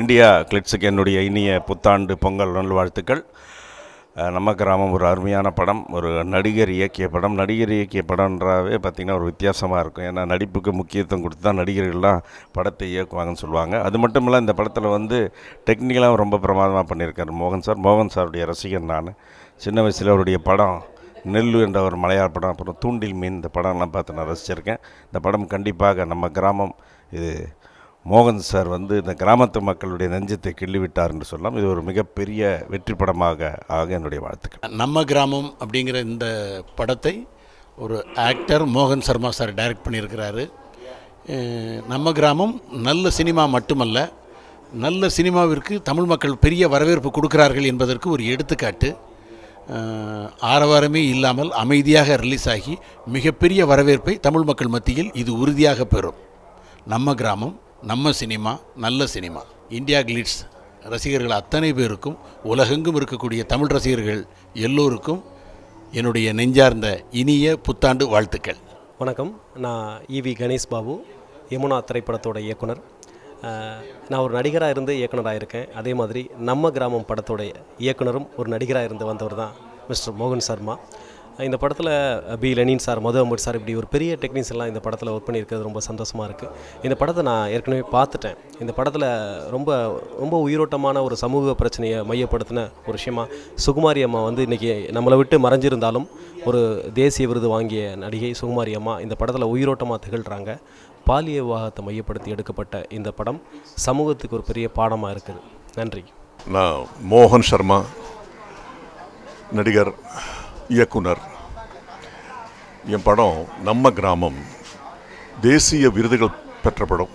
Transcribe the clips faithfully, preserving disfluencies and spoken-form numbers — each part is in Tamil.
இந்தியா கிளிட்ஸுக்கு என்னுடைய இனிய புத்தாண்டு பொங்கல் நல்வாழ்த்துக்கள். நம்ம கிராமம் ஒரு அருமையான படம், ஒரு நடிகர் இயக்கிய படம். நடிகர் இயக்கிய படம்ன்றாவே பார்த்திங்கன்னா ஒரு வித்தியாசமாக இருக்கும். ஏன்னா நடிப்புக்கு முக்கியத்துவம் கொடுத்து தான் நடிகர்கள்லாம் படத்தை இயக்குவாங்கன்னு சொல்லுவாங்க. அது மட்டும் இல்லை, இந்த படத்தில் வந்து டெக்னிக்கலாக ரொம்ப பிரமாதமாக பண்ணியிருக்காரு மோகன் சார். மோகன் சாருடைய ரசிகன் நான். சின்ன வயசில் அவருடைய படம் நெல்லு என்ற ஒரு மலையாள படம், அப்புறம் தூண்டில் மீன், இந்த படம்லாம் பார்த்து நான் ரசிச்சிருக்கேன். இந்த படம் கண்டிப்பாக நம்ம கிராமம், இது மோகன் சார் வந்து இந்த கிராமத்து மக்களுடைய நெஞ்சத்தை கிள்ளிவிட்டார் என்று சொல்லலாம். இது ஒரு மிகப்பெரிய வெற்றி படமாக ஆக என்னுடைய வாழ்த்துக்கள். நம்ம கிராமம் அப்படிங்கிற இந்த படத்தை ஒரு ஆக்டர் மோகன் சர்மா சார் டைரக்ட் பண்ணியிருக்கிறாரு. நம்ம கிராமம் நல்ல சினிமா மட்டுமல்ல, நல்ல சினிமாவிற்கு தமிழ் மக்கள் பெரிய வரவேற்பு கொடுக்கிறார்கள் என்பதற்கு ஒரு எடுத்துக்காட்டு. ஆரவாரமே இல்லாமல் அமைதியாக ரிலீஸ் ஆகி மிகப்பெரிய வரவேற்பை தமிழ் மக்கள் மத்தியில் இது உறுதியாக பெறும். நம்ம கிராமம், நம்ம சினிமா, நல்ல சினிமா. இந்தியா கிளிட்ஸ் ரசிகர்கள் அத்தனை பேருக்கும், உலகெங்கும் இருக்கக்கூடிய தமிழ் ரசிகர்கள் எல்லோருக்கும் என்னுடைய நெஞ்சார்ந்த இனிய புத்தாண்டு வாழ்த்துக்கள். வணக்கம். நான் ஈவி கணேஷ் பாபு, யமுனா திரைப்படத்தோட இயக்குனர். நான் ஒரு நடிகராக இருந்து இயக்குனராக இருக்கேன். அதே மாதிரி நம்ம கிராமம் படத்தோடைய இயக்குனரும் ஒரு நடிகராக இருந்து வந்தவர் தான் மிஸ்டர் மோகன் சர்மா. இந்த படத்தில் B Lenin sir, Madhu Ambat sir, இப்படி ஒரு பெரிய டெக்னீஷியன்லாம் இந்த படத்தில் ஒர்க் பண்ணியிருக்கிறது ரொம்ப சந்தோஷமாக இருக்குது. இந்த படத்தை நான் ஏற்கனவே பார்த்துட்டேன். இந்த படத்தில் ரொம்ப ரொம்ப உயிரோட்டமான ஒரு சமூக பிரச்சனையை மையப்படுத்தின ஒரு விஷயமா சுகுமாரி அம்மா வந்து இன்றைக்கி நம்மளை விட்டு மறைஞ்சிருந்தாலும் ஒரு தேசிய விருது வாங்கிய நடிகை சுகுமாரி அம்மா இந்த படத்தில் உயிரோட்டமாக திகழ்கிறாங்க. பாலிய விவாகத்தை மையப்படுத்தி எடுக்கப்பட்ட இந்த படம் சமூகத்துக்கு ஒரு பெரிய பாடமாக இருக்குது. நன்றி. நான் மோகன் சர்மா, நடிகர், இயக்குனர். என் படம் நம்ம கிராமம் தேசிய விருதுகள் பெற்ற படம்.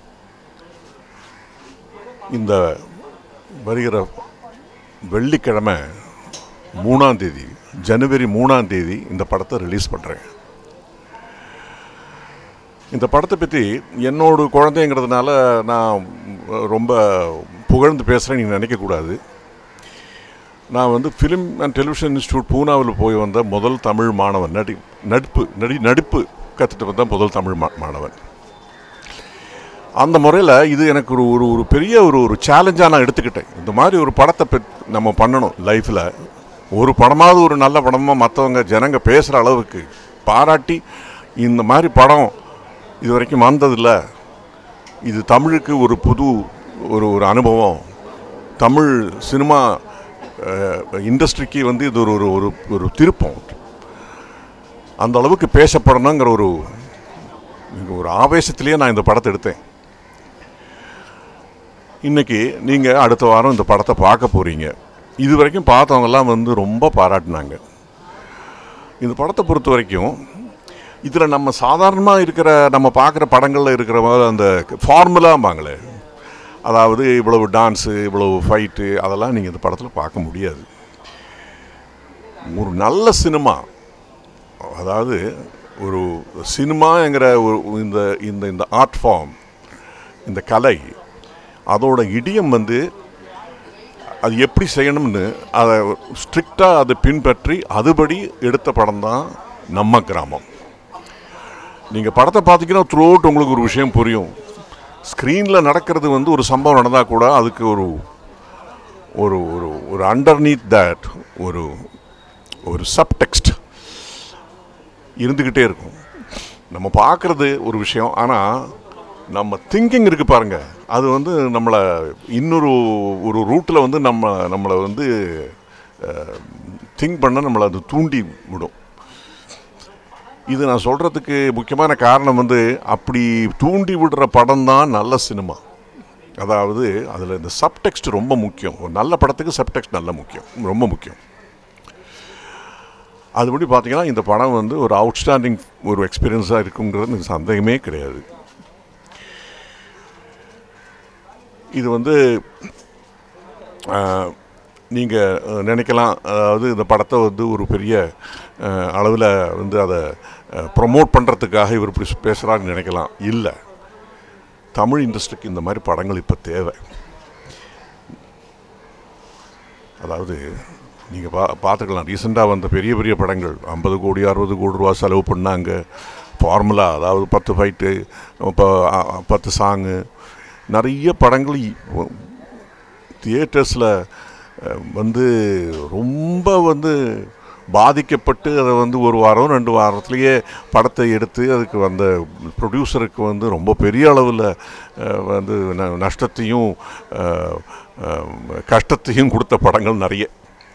இந்த வருகிற வெள்ளிக்கிழமை மூணாம் தேதி, ஜனவரி மூணாம் தேதி இந்த படத்தை ரிலீஸ் பண்ணுறேன். இந்த படத்தை பற்றி என்னோட குழந்தைங்கிறதுனால நான் ரொம்ப புகழ்ந்து பேசுகிறேன் நீங்கள் நினைக்கக்கூடாது. நான் வந்து ஃபிலிம் அண்ட் டெலிவிஷன் இன்ஸ்டியூட் பூனாவில் போய் வந்த முதல் தமிழ் மாணவன். நடி நடிப்பு நடி நடிப்பு கற்றுட்டு வந்த முதல் தமிழ் மா மாணவன் அந்த முறையில் இது எனக்கு ஒரு ஒரு ஒரு பெரிய ஒரு ஒரு சேலஞ்சாக நான் எடுத்துக்கிட்டேன். இந்த மாதிரி ஒரு படத்தை பெ நம்ம பண்ணணும் லைஃப்பில். ஒரு படமாவது ஒரு நல்ல படமாக மற்றவங்க ஜனங்க பேசுகிற அளவுக்கு பாராட்டி, இந்த மாதிரி படம் இது வரைக்கும் வந்ததில்லை, இது தமிழுக்கு ஒரு புது ஒரு ஒரு அனுபவம், தமிழ் சினிமா இண்டஸ்ட்ரிக்கு வந்து இது ஒரு ஒரு ஒரு திருப்பம், அந்த அளவுக்கு பேசப்படணுங்கிற ஒரு ஒரு ஆவேசத்திலேயே நான் இந்த படத்தை எடுத்தேன். இன்றைக்கி நீங்கள் அடுத்த வாரம் இந்த படத்தை பார்க்க போகிறீங்க. இது வரைக்கும் பார்த்தவங்கெல்லாம் வந்து ரொம்ப பாராட்டினாங்க. இந்த படத்தை பொறுத்த வரைக்கும் இதில் நம்ம சாதாரணமாக இருக்கிற நம்ம பார்க்குற படங்களில் இருக்கிற மாதிரி அந்த ஃபார்முலாம்பாங்களே, அதாவது இவ்வளவு டான்ஸு, இவ்வளவு ஃபைட்டு, அதெல்லாம் நீங்கள் இந்த படத்தில் பார்க்க முடியாது. ஒரு நல்ல சினிமா, அதாவது ஒரு சினிமாங்கிற ஒரு இந்த இந்த இந்த ஆர்ட் ஃபார்ம், இந்த கலை, அதோட இடியம் வந்து அது எப்படி செய்யணும்னு அதை ஸ்ட்ரிக்டாக அதை பின்பற்றி அதுபடி எடுத்த படம் தான் நம்ம கிராமம். நீங்கள் படத்தை பார்த்தீங்கன்னா த்ரூ அவுட் உங்களுக்கு ஒரு விஷயம் புரியும். ஸ்க்ரீனில் நடக்கிறது வந்து ஒரு சம்பவம் நடந்தால் கூட அதுக்கு ஒரு ஒரு ஒரு ஒரு அண்டர்நீத் தட் ஒரு ஒரு சப்டெக்ஸ்ட் இருந்துக்கிட்டே இருக்கும். நம்ம பார்க்குறது ஒரு விஷயம், ஆனால் நம்ம திங்கிங் இருக்குது பாருங்கள், அது வந்து நம்மளை இன்னொரு ஒரு ரூட்டில் வந்து நம்ம நம்மளை வந்து திங்க் பண்ண நம்மளை அது தூண்டி விடும். இது நான் சொல்கிறதுக்கு முக்கியமான காரணம் வந்து அப்படி தூண்டி விடுற படம் தான் நல்ல சினிமா. அதாவது அதில் இந்த சப்டெக்ஸ்ட் ரொம்ப முக்கியம். ஒரு நல்ல படத்துக்கு சப்டெக்ஸ்ட் நல்ல முக்கியம், ரொம்ப முக்கியம். அதுபடி பார்த்தீங்கன்னா இந்த படம் வந்து ஒரு அவுட்ஸ்டாண்டிங் ஒரு எக்ஸ்பீரியன்ஸாக இருக்குங்கிறது சந்தேகமே கிடையாது. இது வந்து நீங்கள் நினைக்கலாம், அதாவது இந்த படத்தை வந்து ஒரு பெரிய அளவில் வந்து அதை ப்ரொமோட் பண்ணுறதுக்காக இவர் இப்படி பேசுகிறாருன்னு நினைக்கலாம். இல்லை, தமிழ் இண்டஸ்ட்ரிக்கு இந்த மாதிரி படங்கள் இப்போ தேவை. அதாவது நீங்கள் பா பார்த்துக்கலாம், ரீசெண்டாக வந்த பெரிய பெரிய படங்கள் ஐம்பது கோடி அறுபது கோடி ரூபா செலவு பண்ணாங்க. ஃபார்முலா, அதாவது பத்து ஃபைட்டு, இப்போ பத்து சாங்கு, நிறைய படங்கள் தியேட்டர்ஸில் வந்து ரொம்ப வந்து பாதிக்கப்பட்டு அதை வந்து ஒரு வாரம் ரெண்டு வாரத்துலேயே படத்தை எடுத்து அதுக்கு வந்த ப்ரொடியூசருக்கு வந்து ரொம்ப பெரிய அளவில் வந்து நஷ்டத்தையும் கஷ்டத்தையும் கொடுத்த படங்கள் நிறைய.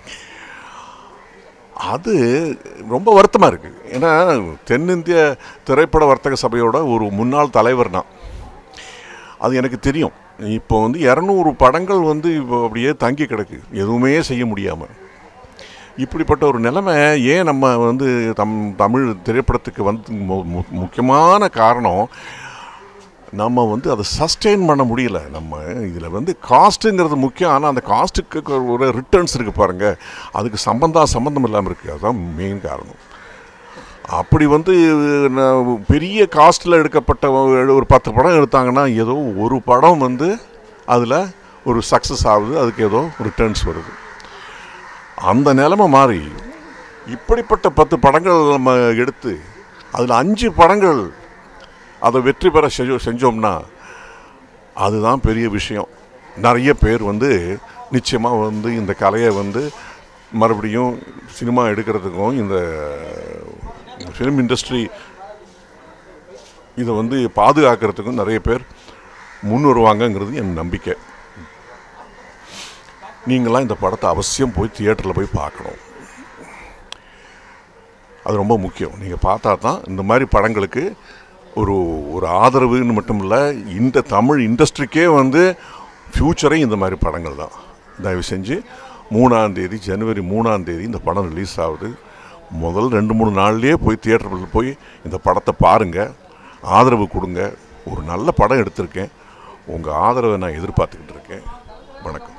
அது ரொம்ப வருத்தமாக இருக்குது. ஏன்னா தென்னிந்திய திரைப்பட வர்த்தக சபையோட ஒரு முன்னாள் தலைவர் நான். அது எனக்கு தெரியும். இப்போ வந்து இரநூறு படங்கள் வந்து இப்போ அப்படியே தங்கி கிடக்கு, எதுவுமே செய்ய முடியாமல். இப்படிப்பட்ட ஒரு நிலைமை ஏன் நம்ம வந்து தம் தமிழ் திரைப்படத்துக்கு வந்து முக்கியமான காரணம், நம்ம வந்து அதை சஸ்டெயின் பண்ண முடியல. நம்ம இதில் வந்து காஸ்ட்டுங்கிறது முக்கியம், ஆனால் அந்த காஸ்ட்டுக்கு ஒரு ரிட்டர்ன்ஸ் இருக்குது பாருங்கள், அதுக்கு சம்பந்தா சம்பந்தம் இல்லாமல் இருக்குது. அதுதான் மெயின் காரணம். அப்படி வந்து பெரிய காஸ்ட்டில் எடுக்கப்பட்ட ஒரு பத்து படம் எடுத்தாங்கன்னா ஏதோ ஒரு படம் வந்து அதில் ஒரு சக்ஸஸ் ஆகுது, அதுக்கு ஏதோ ரிட்டர்ன்ஸ் வருது. அந்த நிலைமை மாறி இப்படிப்பட்ட பத்து படங்கள் நம்ம எடுத்து அதில் அஞ்சு படங்கள் அதை வெற்றி பெற செஞ்சோ செஞ்சோம்னா அதுதான் பெரிய விஷயம். நிறைய பேர் வந்து நிச்சயமாக வந்து இந்த கலையை வந்து மறுபடியும் சினிமா எடுக்கிறதுக்கும் இந்த ஃபிலிம் இண்டஸ்ட்ரி இதை வந்து பாதுகாக்கிறதுக்கும் நிறைய பேர் முன் வருவாங்கங்கிறது என் நம்பிக்கை. நீங்களாம் இந்த படத்தை அவசியம் போய் தியேட்டரில் போய் பார்க்கணும். அது ரொம்ப முக்கியம். நீங்கள் பார்த்தா தான் இந்த மாதிரி படங்களுக்கு ஒரு ஒரு ஆதரவுன்னு மட்டும் இல்லை, இந்த தமிழ் இண்டஸ்ட்ரிக்கே வந்து ஃப்யூச்சரே இந்த மாதிரி படங்கள் தான். தயவு செஞ்சு மூணாந்தேதி ஜனவரி மூணாந்தேதி இந்த படம் ரிலீஸ் ஆகுது. முதல் ரெண்டு மூணு நாள்லேயே போய் தியேட்டரில் போய் இந்த படத்தை பாருங்கள், ஆதரவு கொடுங்க. ஒரு நல்ல படம் எடுத்திருக்கேன், உங்கள் ஆதரவை நான் எதிர்பார்த்துக்கிட்டு இருக்கேன். வணக்கம்.